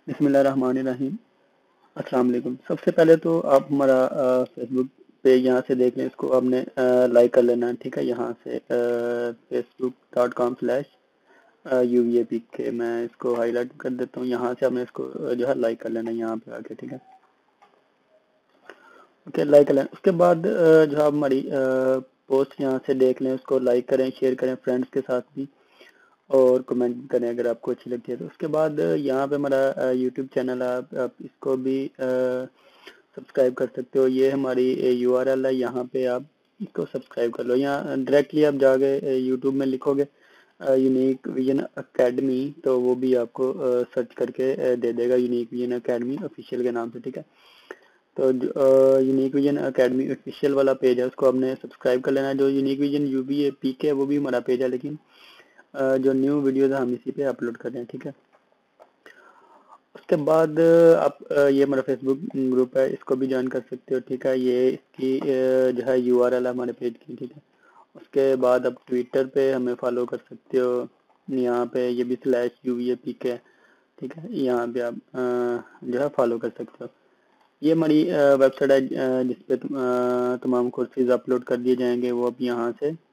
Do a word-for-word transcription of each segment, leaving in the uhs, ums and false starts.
बिस्मिल्लाहिर्रहमानिर्रहीम। अस्सलाम वालेकुम। सबसे पहले तो आप हमारा फेसबुक पेज यहाँ से देख लें, इसको आपने लाइक कर लेना है, ठीक है। यहाँ से Facebook dot com slash U V A P K मैं इसको हाईलाइट कर देता हूँ। यहाँ से आपने इसको अ, जो है लाइक कर लेना है यहाँ पे आके, ठीक है। ओके, लाइक कर लें। उसके बाद अ, जो आप हमारी पोस्ट यहाँ से देख लें, उसको लाइक करें, शेयर करें फ्रेंड्स के साथ भी, और कमेंट करें अगर आपको अच्छी लगती है तो। उसके बाद यहाँ पे हमारा यूट्यूब चैनल है, आप, आप इसको भी सब्सक्राइब कर सकते हो। ये हमारी यू आर एल है, यहाँ पे आप इसको सब्सक्राइब कर लो। यहाँ डायरेक्टली आप जाके यूट्यूब में लिखोगे यूनिक विजन अकेडमी, तो वो भी आपको सर्च करके अ, दे देगा यूनिक विजन अकेडमी ऑफिशियल के नाम से, ठीक है। तो यूनिक विजन अकेडमी ऑफिशियल वाला पेज है, उसको आपने सब्सक्राइब कर लेना है। जो unique vision U B A P K है वो भी हमारा पेज है, लेकिन अ, जो न्यू वीडियोज हम इसी पे अपलोड कर रहे हैं, ठीक है। उसके बाद आप अ, ये हमारा फेसबुक ग्रुप है, इसको भी ज्वाइन कर सकते हो, ठीक है। ये इसकी अ, जो है यू आर एल है हमारे पेज की, ठीक है। उसके बाद आप ट्विटर पे हमें फॉलो कर सकते हो, यहाँ पे ये भी slash U V A P K, ठीक है। यहाँ पे आप अ, जो है फॉलो कर सकते हो। ये हमारी वेबसाइट है अ, जिसपे तुम, अ, तमाम कोर्सेज अपलोड कर दिए जाएंगे, वो आप यहाँ से अ,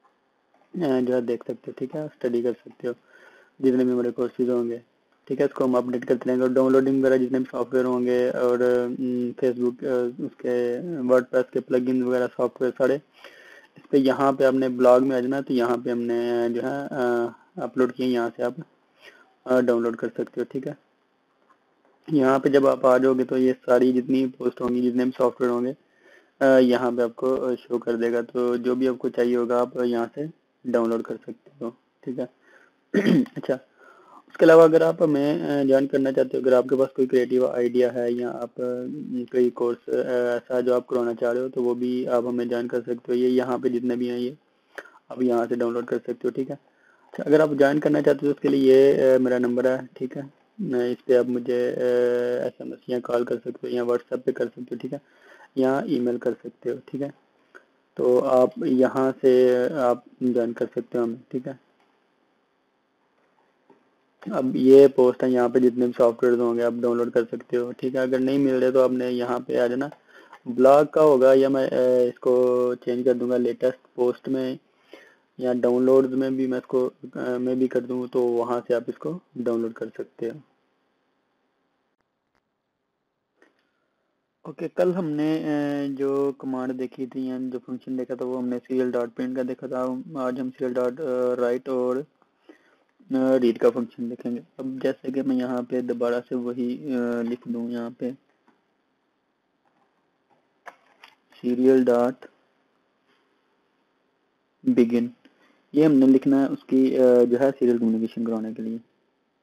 जो है देख सकते हो, ठीक है। स्टडी कर सकते हो जितने भी हमारे कोर्सेज होंगे, ठीक है। इसको हम अपडेट करते रहेंगे, और डाउनलोडिंग वगैरह जितने भी सॉफ्टवेयर होंगे, और फेसबुक उसके वर्डप्रेस के प्लगइन वगैरह सॉफ्टवेयर सारे इस पे, यहाँ पे आपने ब्लॉग में आ जाना, तो यहाँ पे हमने जो है अपलोड किए, यहाँ से आप डाउनलोड कर सकते हो, ठीक है। यहाँ पे जब आप आ जाओगे तो ये सारी जितनी पोस्ट होंगी, जितने भी सॉफ्टवेयर होंगे, यहाँ पे आपको शो कर देगा। तो जो भी आपको चाहिए होगा आप यहाँ से डाउनलोड कर सकते हो, ठीक है। अच्छा, उसके अलावा अगर आप हमें ज्वाइन करना चाहते हो, अगर आपके पास कोई क्रिएटिव आइडिया है, या आप कोई कोर्स ऐसा जो आप करवाना चाह रहे हो, तो वो भी आप हमें ज्वाइन कर सकते हो। ये यहाँ पे जितने भी हैं ये आप यहाँ से डाउनलोड कर सकते हो, ठीक है। अच्छा, अगर आप ज्वाइन करना चाहते हो तो उसके लिए ये मेरा नंबर है, ठीक है। इस पर आप मुझे एस एम एस या कॉल कर सकते हो, या व्हाट्सएप पे कर सकते हो, ठीक है, या ईमेल कर सकते हो, ठीक है। तो आप यहाँ से आप ज्वाइन कर सकते हो हमें, ठीक है। अब ये पोस्ट है, यहाँ पे जितने भी सॉफ्टवेयर होंगे आप डाउनलोड कर सकते हो, ठीक है। अगर नहीं मिल रहे तो आपने यहाँ पे आ जाना, ब्लॉग का होगा, या मैं अ, इसको चेंज कर दूंगा लेटेस्ट पोस्ट में, या डाउनलोड्स में भी मैं इसको अ, मैं भी कर दूँ, तो वहाँ से आप इसको डाउनलोड कर सकते हो। ओके, कल हमने अ, जो कमांड देखी थी या जो फंक्शन देखा था, वो हमने सीरियल डॉट प्रिंट का देखा था। आज हम सीरियल डॉट राइट और रीड का फंक्शन देखेंगे। अब जैसे कि मैं यहाँ पे दोबारा से वही अ, लिख दूँ, यहाँ पे सीरियल डॉट बिगिन, ये हमने लिखना है उसकी अ, जो है सीरियल कम्युनिकेशन करवाने के लिए।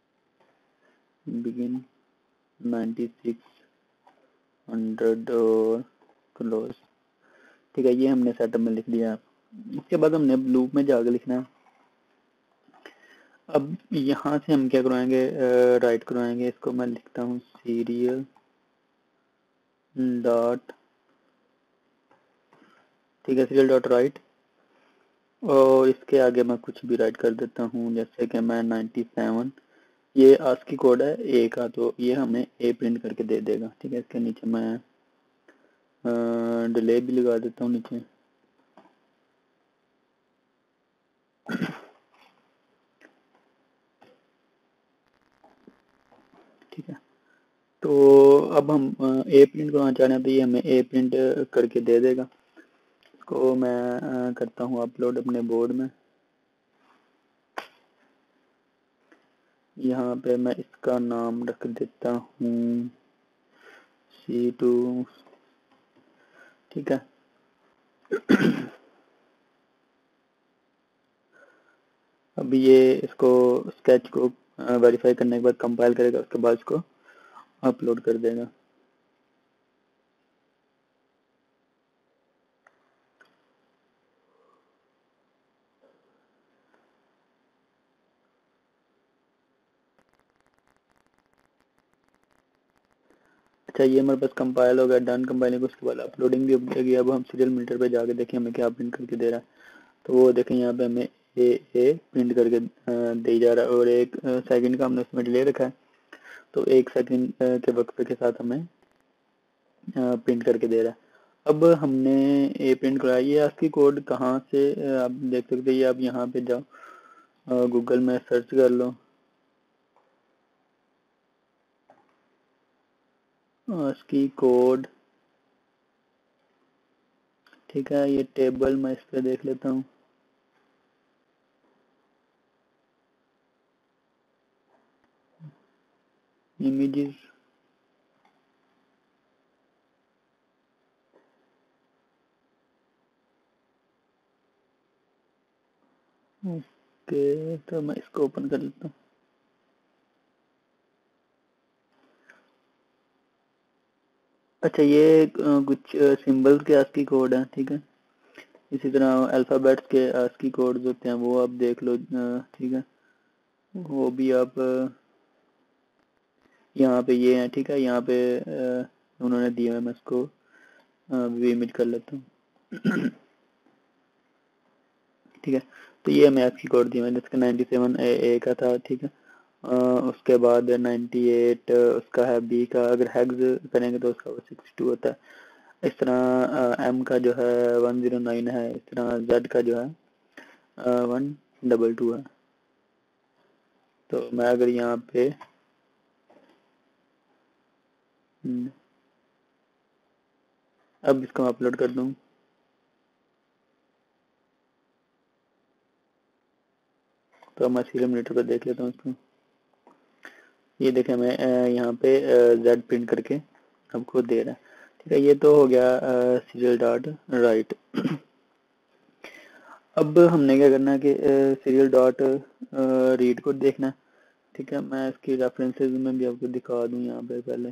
बिगिन नाइन्टी सिक्स हंड्रेड और क्लोज, ठीक है। ये हमने सेटअप में लिख दिया। इसके बाद हमने लूप में जाकर लिखना है। अब यहाँ से हम क्या करवाएंगे, राइट करवाएंगे। इसको मैं लिखता हूँ सीरियल डॉट, ठीक है, सीरियल डॉट राइट, और इसके आगे मैं कुछ भी राइट कर देता हूँ, जैसे कि मैं नाइन्टी सेवन, ये आस्की कोड है ए का, तो ये हमें ए प्रिंट करके दे देगा, ठीक है। इसके नीचे मैं डिले भी लगा देता हूँ नीचे। ठीक है, तो अब हम ए प्रिंट करना चाह रहे हैं, तो ये हमें ए प्रिंट करके दे देगा। इसको मैं करता हूँ अपलोड अपने बोर्ड में। यहाँ पे मैं इसका नाम रख देता हूँ सी टू, ठीक है। अब ये इसको स्केच को वेरीफाई करने के बाद कंपाइल करेगा, उसके बाद इसको अपलोड कर देगा। अच्छा, ये हमारे पास कंपाइल हो गया, डन कंपाइलिंग। उसके बाद अपलोडिंग भी हो गई। अब हम सीरियल मीटर पे जाके देखें हमें क्या प्रिंट करके दे रहा है। तो वो देखें यहाँ पे हमें ए ए प्रिंट करके दे जा रहा है, और एक सेकंड का हमने उसमें डिले रखा है। तो एक सेकंड के वक्त के साथ हमें प्रिंट करके दे रहा है। अब हमने ये प्रिंट कराया। ये ASCII कोड कहाँ से आप देख सकते हैं, ये आप यहाँ पे जाओ, गूगल में सर्च कर लो ASCII कोड, ठीक है। ये टेबल मैं इस पे देख लेता हूँ। इमेजेस, ओके, तो मैं इसको ओपन कर लेता हूँ। अच्छा, ये कुछ सिंबल्स के ASCII कोड हैं, ठीक है। इसी तरह अल्फ़ाबेट्स के ASCII कोड्स होते हैं, वो आप देख लो, ठीक है। वो भी आप यहाँ पे ये हैं, ठीक है। यहाँ पे उन्होंने दिया है, मैं इसको व्यू इमेज कर लेता हूँ। ठीक है, तो ये हमें ASCII कोड दिया है जिसका नाइन्टी सेवन ए ए का था, ठीक है। Uh, उसके बाद नाइन्टी एट उसका है बी का। अगर हैग्स करेंगे तो उसका वो सिक्सटी टू होता है। इस तरह एम uh, का जो है वन ज़ीरो नाइन है। इस तरह जेड का जो है वन डबल टू है। तो मैं अगर यहाँ पे अब इसको अपलोड कर दूँ, तो मैं सीरियल मीटर पर देख लेता हूँ इसको। ये देखें, मैं यहाँ पे जेड प्रिंट करके आपको दे रहा है, ठीक है। ये तो हो गया सीरियल डॉट राइट। अब हमने क्या करना है कि सीरियल डॉट रीड को देखना है, ठीक है। मैं इसकी रेफरेंसेस में भी आपको दिखा दूँ यहाँ पे पहले।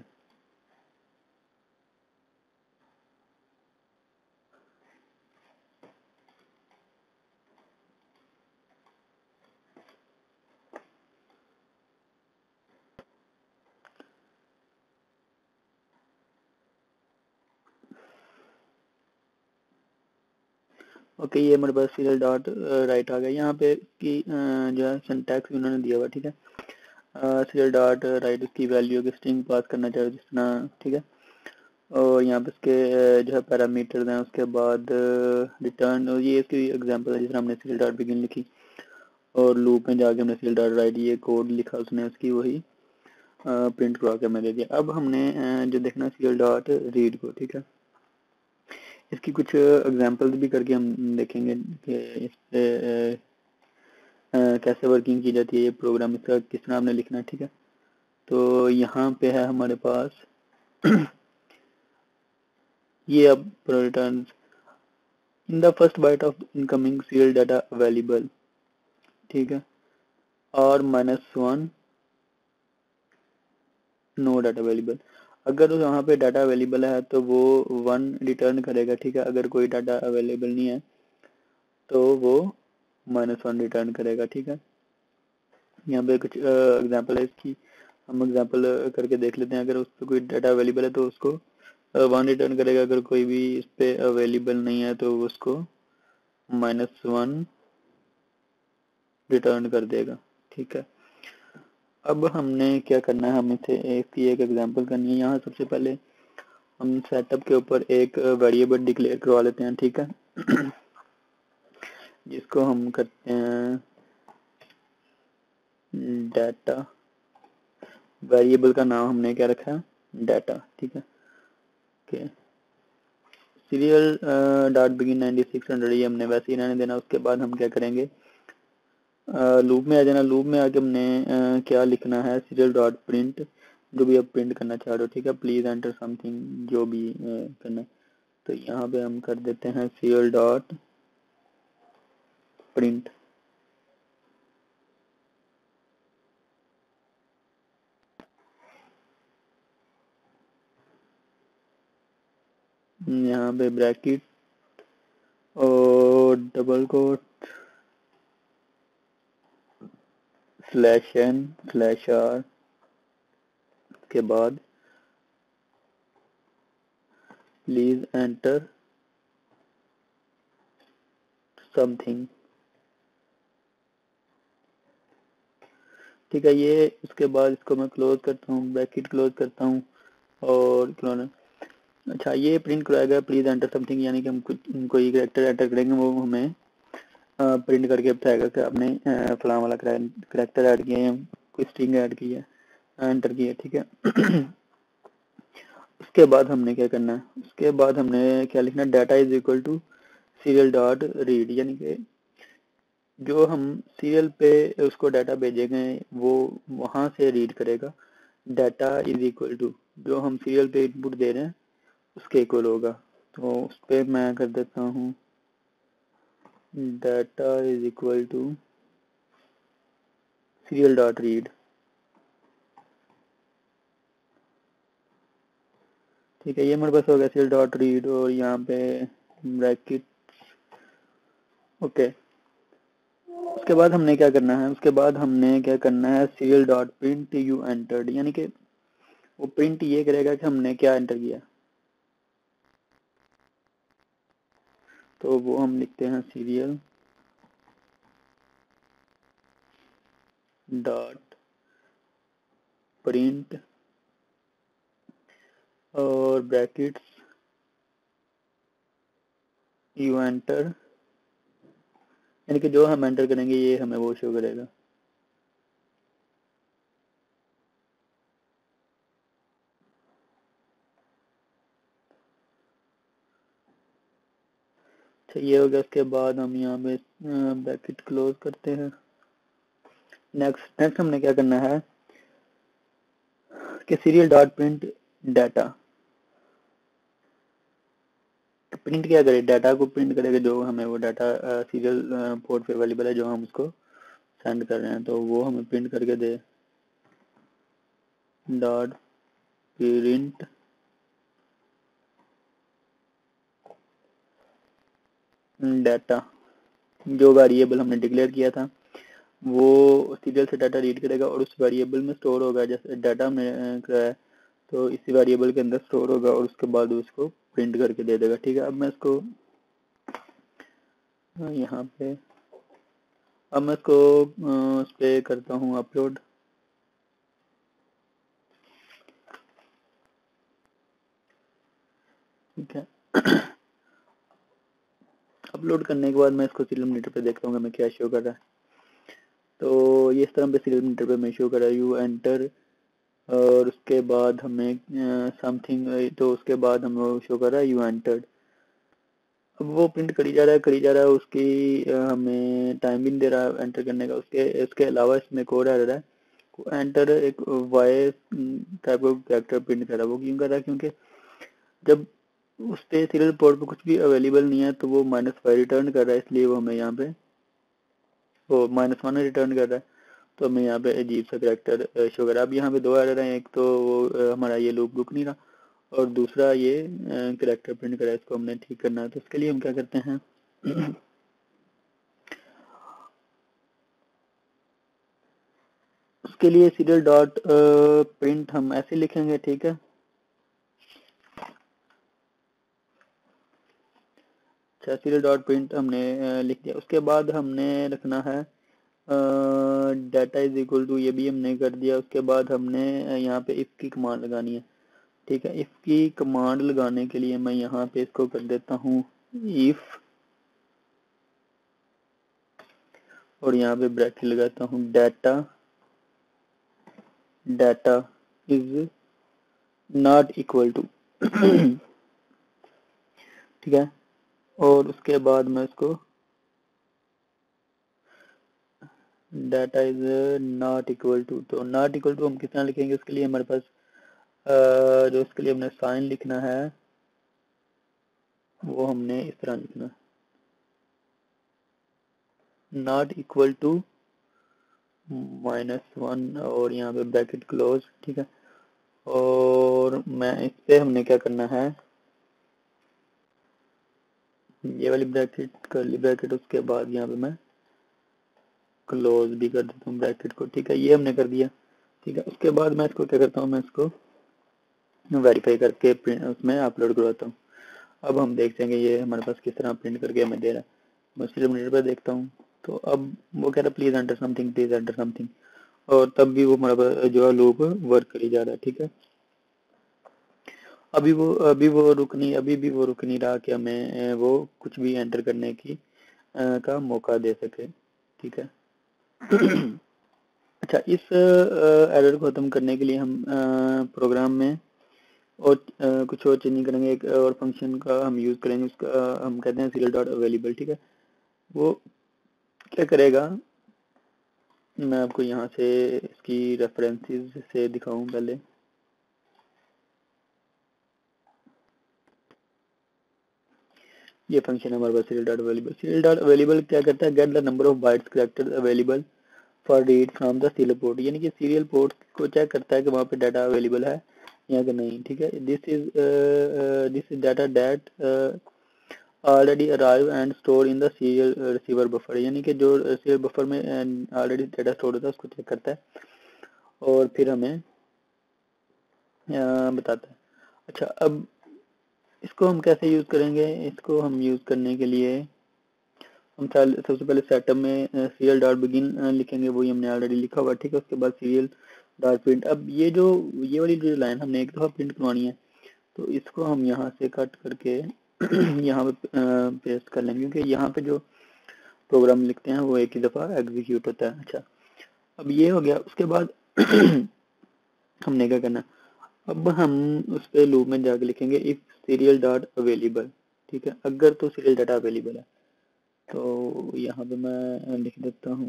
ओके, ये मेरे पास सीरियल डॉट राइट आ गया। यहाँ पे की जो है सिंटैक्स भी उन्होंने दिया हुआ, ठीक है। सीरियल डॉट राइट उसकी वैल्यू की स्ट्रिंग पास करना चाहिए जिस तरह, ठीक है। और यहाँ पे इसके जो है पैरामीटर्स हैं। उसके बाद रिटर्न, ये इसकी एग्जांपल है जिस तरह हमने सीरियल डॉट बिगिन लिखी और लूप में जाके हमने सीरियल डॉट राइट ये कोड लिखा, उसने उसकी वही प्रिंट करवा के हमें दे दिया। अब हमने जो देखना सीरियल डॉट रीड को, ठीक है। इसकी कुछ एग्जांपल्स भी करके हम देखेंगे कि इस पे कैसे वर्किंग की जाती है ये प्रोग्राम, इसका किस तरह हमने लिखना है, ठीक है। तो यहाँ पे है हमारे पास ये अब return in the first byte of incoming serial data available, ठीक है। और minus one no data available. अगर तो यहाँ पे डाटा अवेलेबल है तो वो वन रिटर्न करेगा, ठीक है। अगर कोई डाटा अवेलेबल नहीं है तो वो माइनस वन रिटर्न करेगा, ठीक है। यहाँ पे कुछ एग्जांपल है इसकी, हम एग्जांपल करके देख लेते हैं। अगर उस पर कोई डाटा अवेलेबल है तो उसको वन रिटर्न करेगा। अगर कोई भी इस पे अवेलेबल नहीं है तो उसको माइनस वन रिटर्न कर देगा, ठीक है। अब हमने क्या करना है, हमें से एक एक एग्जांपल करनी है। यहाँ सबसे पहले हम सेटअप के ऊपर एक वेरिएबल डिक्लेयर करवा लेते हैं, ठीक है। जिसको हम करते हैं डाटा। वेरिएबल का नाम हमने क्या रखा है, डाटा, ठीक है। Okay, serial dot begin ninety six hundred ये हमने वैसे ही रहने देना। उसके बाद हम क्या करेंगे, लूप में आ जाना। लूप में आके हमने uh, क्या लिखना है, सीरियल डॉट प्रिंट, जो भी आप प्रिंट करना चाह रहे हो, ठीक है। प्लीज एंटर समथिंग, जो भी uh, करना है। तो यहाँ पे हम कर देते हैं सीरियल डॉट प्रिंट। यहाँ पे ब्रैकेट और double quote slash N slash R के बाद प्लीज एंटर समथिंग, ठीक है। ये उसके बाद इसको मैं क्लोज करता हूँ, ब्रैकेट क्लोज करता हूँ और क्लोन। अच्छा, ये प्रिंट कराएगा प्लीज एंटर समथिंग, यानी कि हम कुछ कोई कैरेक्टर एंटर करेंगे, वो हमें प्रिंट करके बताएगा कि आपने फलां वाला कैरेक्टर ऐड किया है, कोई स्ट्रिंग ऐड की है, एंटर किया, ठीक है। उसके बाद हमने क्या करना है, उसके बाद हमने क्या लिखना है, data is equal to serial dot read, यानी कि जो हम सीरियल पे उसको डाटा भेजेंगे वो वहां से रीड करेगा। डाटा इज इक्वल टू जो हम सीरियल पे इनपुट दे रहे हैं उसके इक्वल होगा। तो उस पर मैं कर देता हूँ data is equal to serial dot read, ठीक है। ये मेरे पास हो गया सीरियल डॉट रीड और यहाँ पे ब्रैकेट, ओके। उसके बाद हमने क्या करना है, उसके बाद हमने क्या करना है, serial dot print you entered, यानी कि वो प्रिंट ये करेगा कि हमने क्या एंटर किया। तो वो हम लिखते हैं सीरियल डॉट प्रिंट और ब्रैकेट्स यू एंटर, यानी कि जो हम एंटर करेंगे ये हमें वो शो करेगा। अच्छा, ये हो गया। उसके बाद हम यहाँ पे ब्रैकेट क्लोज करते हैं। नेक्स्ट नेक्स्ट हमने क्या करना है कि serial dot print data, print क्या करे, डाटा को प्रिंट करेगा, जो हमें वो डाटा सीरियल पोर्ट पे अवेलेबल है जो हम उसको सेंड कर रहे हैं, तो वो हमें प्रिंट करके दे। डॉट प्रिंट डाटा, जो वेरिएबल हमने डिक्लेयर किया था वो सीरियल से डाटा रीड करेगा और उस वेरिएबल में स्टोर होगा। जैसे डाटा हमने कराया तो इसी वेरिएबल के अंदर स्टोर होगा और उसके बाद उसको प्रिंट करके दे देगा, ठीक है। अब मैं इसको यहाँ पे, अब मैं इसको उस पर करता हूँ अपलोड, ठीक है। अपलोड करने के बाद मैं इसको सीरियल मीटर पे देखता हूँ मैं क्या शो कर रहा है। तो ये इस तरह पे सीरियल मीटर पे मैं शो कर रहा है यू एंटर, और उसके बाद हमें समथिंग, तो उसके बाद हम शो कर रहा है यू एंटर्ड। अब वो प्रिंट करी जा रहा है करी जा रहा है उसकी हमें टाइम भी नहीं दे रहा है एंटर करने का। उसके इसके अलावा इसमें कोड आ रहा है एंटर एक वाई टाइप का कैरेक्टर प्रिंट कर रहा है। वो क्यों कर रहा है, क्योंकि जब उस पे सीरियल पोर्ट पे कुछ भी अवेलेबल नहीं है तो वो माइनस फाइव रिटर्न कर रहा है, इसलिए वो हमें यहाँ पे वो माइनस वन रिटर्न कर रहा है। तो हमें यहाँ पे अजीब सा कैरेक्टर शो कर रहा है। अब यहाँ पे दो एरर हैं, एक तो वो हमारा ये लूप रुक नहीं रहा और दूसरा ये कैरेक्टर प्रिंट करा है, इसको हमने ठीक करना है। तो इसके लिए हम क्या करते हैं उसके लिए सीरियल डॉट प्रिंट हम ऐसे लिखेंगे, ठीक है। अच्छा, सीरियल डॉट प्रिंट हमने लिख दिया। उसके बाद हमने रखना है डाटा इज इक्वल टू, ये भी हमने कर दिया। उसके बाद हमने यहाँ पे इफ की कमांड लगानी है, ठीक है। इफ की कमांड लगाने के लिए मैं यहाँ पे इसको कर देता हूँ इफ, और यहाँ पे ब्रैकेट लगाता हूँ data data is not equal to, ठीक है। और उसके बाद मैं इसको data is not equal to, तो नॉट इक्वल टू हम कितना लिखेंगे, उसके लिए हमारे पास आ, जो उसके लिए हमने साइन लिखना है वो हमने इस तरह लिखना है, not equal to minus one और यहाँ पे ब्रैकेट क्लोज, ठीक है। और मैं इस पे हमने क्या करना है, ये वाली ब्रैकेट करली ब्रैकेट, उसके बाद यहाँ पे मैं क्लोज भी कर देता हूँ ब्रैकेट को, ठीक है। ये हमने कर दिया, ठीक है। उसके बाद मैं इसको क्या करता हूँ, मैं इसको वेरीफाई करके उसमें अपलोड करवाता हूँ। अब हम देखते हैं कि ये हमारे पास किस तरह प्रिंट करके हमें दे रहा है। मैं सीरियल मीटर पर देखता हूँ, तो अब वो कह रहा है please enter something please enter something, और तब भी वो हमारा जो है लूप वर्क करी जा रहा है। ठीक है, अभी वो अभी वो रुक नहीं अभी भी वो रुक नहीं रहा कि हमें वो कुछ भी एंटर करने की आ, का मौका दे सके। ठीक है। अच्छा, इस एरर को खत्म करने के लिए हम प्रोग्राम में और आ, कुछ और चेंजिंग करेंगे। एक और फंक्शन का हम यूज करेंगे, उसका हम कहते हैं सीरियल डॉट अवेलेबल। ठीक है, वो क्या करेगा, मैं आपको यहाँ से इसकी रेफरेंसेस से दिखाऊं पहले। ये फंक्शन है हमारे पास serial dot available. Serial dot available क्या करता है, get the number of bytes characters available for read from the serial port, यानी कि सीरियल पोर्ट को चेक करता है कि वहाँ पे डाटा अवेलेबल है या कि नहीं। ठीक है, this is this is data that already arrive and store in the serial receiver buffer, यानी कि जो सीरियल बफर में ऑलरेडी डाटा स्टोर होता है उसको चेक करता है और फिर हमें uh, बताता है। अच्छा, अब इसको हम कैसे यूज करेंगे, इसको हम यूज करने के लिए हम सबसे पहले सेटअप में सीरियल डॉट बिगिन लिखेंगे, वही हमने ऑलरेडी लिखा हुआ। ठीक है, उसके बाद सीरियल डॉट प्रिंट। अब ये जो ये वाली जो लाइन हमने एक दफ़ा प्रिंट करवानी है, तो इसको हम यहाँ से कट करके यहाँ पे पेस्ट कर लेंगे, क्योंकि यहाँ पे जो प्रोग्राम लिखते हैं वो एक ही दफ़ा एग्जीक्यूट होता है। अच्छा, अब ये हो गया। उसके बाद हमने क्या करना, अब हम उस पे लूप में जाके लिखेंगे इफ सीरियल डॉट अवेलेबल। ठीक है, अगर तो सीरियल डाटा अवेलेबल है, तो यहाँ पे मैं लिख देता हूँ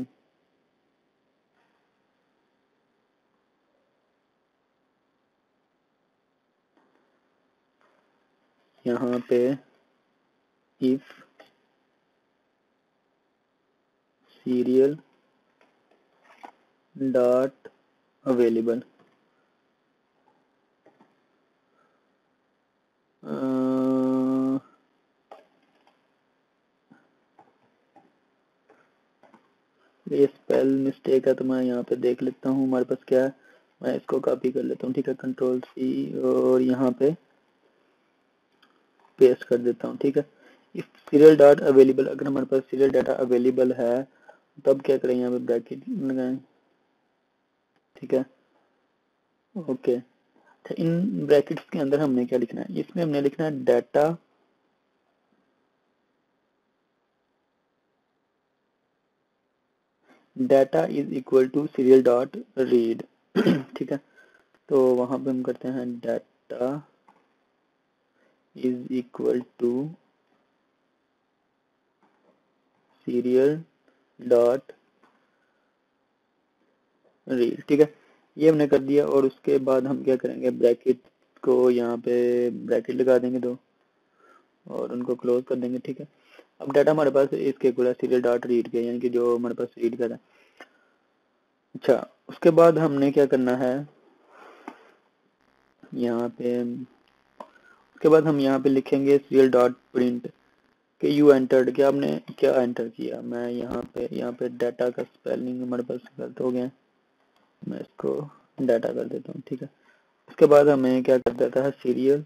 यहाँ पे इफ सीरियल डॉट अवेलेबल ये स्पेल मिस्टेक है, तो मैं यहाँ पे देख लेता हूँ हमारे पास क्या है। मैं इसको कॉपी कर लेता हूँ। ठीक है, कंट्रोल सी और यहाँ पे पेस्ट कर देता हूँ। ठीक है, इफ सीरियल डॉट अवेलेबल, अगर हमारे पास सीरियल डाटा अवेलेबल है तब क्या करें, यहाँ पे ब्रैकेट लगाएं। ठीक है, ओके। तो इन ब्रैकेट्स के अंदर हमने क्या लिखना है, इसमें हमने लिखना है data data is equal to serial dot read. ठीक है, तो वहां पे हम करते हैं data is equal to serial dot read. ठीक है, ये हमने कर दिया। और उसके बाद हम क्या करेंगे, ब्रैकेट को यहाँ पे ब्रैकेट लगा देंगे दो और उनको क्लोज कर देंगे। ठीक है, अब डाटा हमारे पास इसके इक्वल है सीरियल डॉट रीड के, यानी कि जो हमारे पास रीड कर रहा है। अच्छा, उसके बाद हमने क्या करना है, यहाँ पे उसके बाद हम यहाँ पे लिखेंगे सीरियल डॉट प्रिंट कि यू एंटर्ड, क्या आपने क्या एंटर किया। मैं यहाँ पे यहाँ पे डाटा का स्पेलिंग हमारे पास गलत हो गया, मैं इसको डाटा कर देता हूँ। ठीक है, उसके बाद हमें क्या कर देता है, सीरियल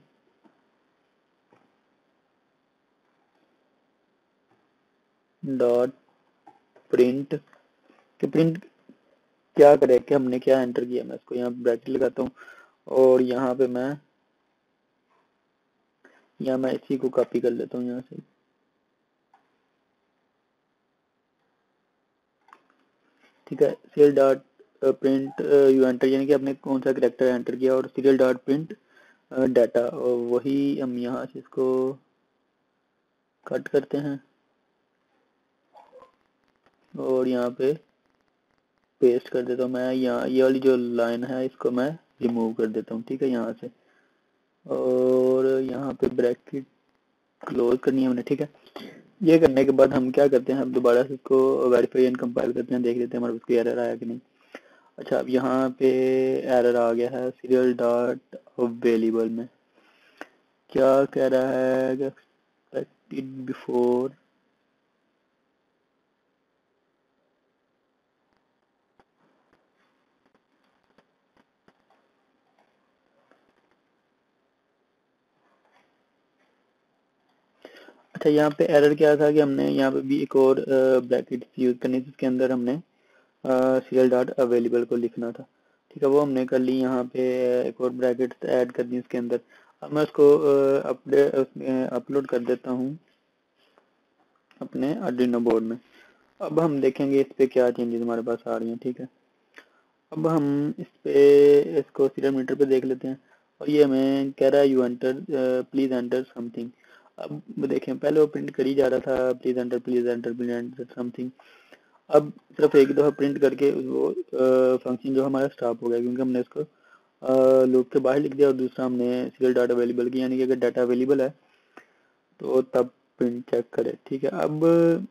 डॉट प्रिंट कि प्रिंट क्या करे कि हमने क्या एंटर किया। मैं इसको यहाँ ब्रैकेट लगाता हूँ और यहाँ पे मैं यहाँ मैं इसी को कॉपी कर लेता हूँ यहाँ से। ठीक है, serial dot print you enter, यानी कि आपने कौन सा करेक्टर एंटर किया, और सीरियल डॉट प्रिंट डाटा, और वही हम यहाँ से इसको कट करते हैं और यहाँ पे पेस्ट कर देता हूँ। मैं यहाँ ये वाली जो लाइन है इसको मैं रिमूव कर देता हूँ। ठीक है, यहाँ से, और यहाँ पे ब्रैकेट क्लोज करनी है हमने। ठीक है, ये करने के बाद हम क्या करते हैं, अब दोबारा से इसको वेरीफाई एंड कंपाइल करते हैं, देख लेते हैं हमारे पास कोई एरर आया कि नहीं। अच्छा, अब यहाँ पे एरर आ गया है सीरियल डॉट अवेलेबल में, क्या कह रहा है, एक्सपेक्टेड बिफोर अच्छा, यहाँ पे एरर क्या था कि हमने यहाँ पे भी एक और ब्रैकेट यूज करनी थी, इसके अंदर हमने सीरियल डॉट अवेलेबल को लिखना था, ठीक है, वो हमने कर ली। यहाँ पे एक और ब्रैकेट ऐड कर दी इसके अंदर। अब मैं उसको अपडेट अपलोड कर देता हूँ अपने आर्डिनो बोर्ड में। अब हम देखेंगे इस पे क्या चेंजेस हमारे पास आ रही हैं, ठीक है। अब हम इस पे इसको सीरियल मीटर पे देख लेते हैं और ये हमें कह रहा है you enter please enter something. अब देखें पहले वो प्रिंट कर ही जा रहा था please enter please enter please enter something. अब सिर्फ एक दफ़ा प्रिंट करके वो फंक्शन जो हमारा स्टॉप हो गया, क्योंकि हमने इसको लूप के बाहर लिख दिया और दूसरा हमने सीरियल डाटा अवेलेबल की, यानी कि अगर डाटा अवेलेबल है तो तब प्रिंट चेक करे, ठीक है। अब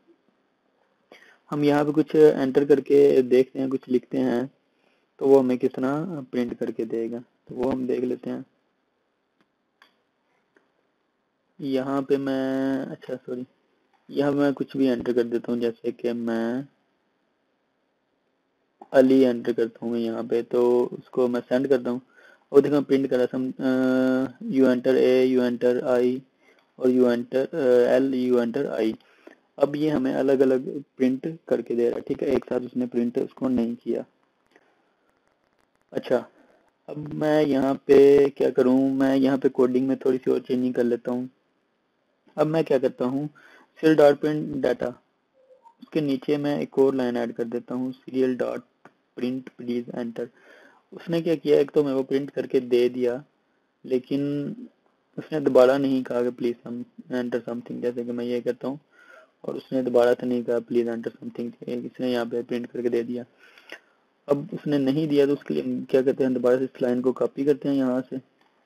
हम यहाँ पे कुछ एंटर करके देखते हैं, कुछ लिखते हैं तो वो हमें किस तरह प्रिंट करके देगा, तो वो हम देख लेते हैं। यहाँ पे मैं अच्छा सॉरी यहाँ मैं कुछ भी एंटर कर देता हूँ, जैसे कि मैं अली एंटर करता हूँ यहाँ पे, तो उसको मैं सेंड करता हूँ और देखो प्रिंट करा some you enter A you enter I और you enter L you enter I. अब ये हमें अलग अलग प्रिंट करके दे रहा है, ठीक है, एक साथ उसने प्रिंट उसको नहीं किया। अच्छा, अब मैं यहाँ पे क्या करूँ, मैं यहाँ पे कोडिंग में थोड़ी सी और चेंजिंग कर लेता हूँ। अब मैं क्या करता हूँ सीरियल डॉट प्रिंट डाटा, उसके नीचे मैं एक और लाइन ऐड कर देता हूँ serial dot print please enter. उसने क्या किया, एक तो मैं वो प्रिंट करके दे दिया लेकिन उसने दोबारा नहीं कहा कि प्लीज सम एंटर समथिंग, जैसे कि मैं ये करता हूँ और उसने दोबारा से नहीं कहा प्लीज एंटर समथिंग, इसने यहाँ पे प्रिंट करके दे दिया। अब उसने नहीं दिया तो उसके लिए हम क्या करते हैं, दोबारा से इस लाइन को कॉपी करते हैं यहाँ से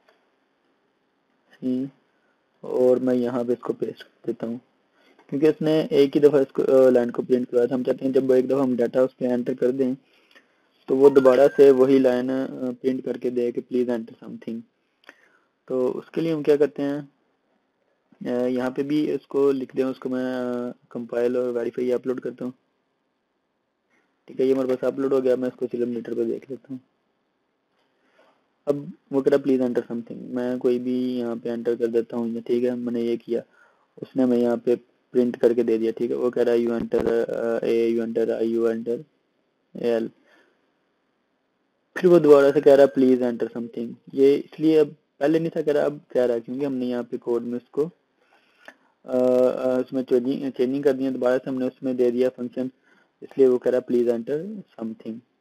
सी, और मैं यहाँ पे इसको पेस्ट कर देता हूँ, क्योंकि उसने एक ही दफ़ा इसको लाइन को प्रिंट करवाया था। हम चाहते हैं जब एक दफ़ा हम डाटा उस पर एंटर कर दें तो वो दोबारा से वही लाइन प्रिंट करके दे कि प्लीज़ एंटर समथिंग। तो उसके लिए हम क्या करते हैं, यहाँ पे भी इसको लिख दें, उसको मैं कंपाइल और वेरीफाई अपलोड करता हूँ, ठीक है, ये हमारे पास अपलोड हो गया। मैं इसको सीरियल मीटर पे देख लेता हूँ। अब वो कह रहा प्लीज़ एंटर समथिंग, मैं कोई भी यहाँ पे एंटर कर देता हूँ, ठीक है, मैंने ये किया, उसने मैं यहाँ पे प्रिंट करके दे दिया, ठीक है। वो कह रहा है you enter A you enter I you enter L, फिर वो दोबारा से कह रहा है प्लीज एंटर समथिंग। ये इसलिए अब पहले नहीं था कह रहा, अब कह रहा है क्योंकि हमने यहाँ पे कोड में उसको उसमें चेंजिंग चेंजिंग कर दी है, दोबारा से हमने उसमें दे दिया फंक्शन, इसलिए वो कह रहा है प्लीज एंटर समथिंग।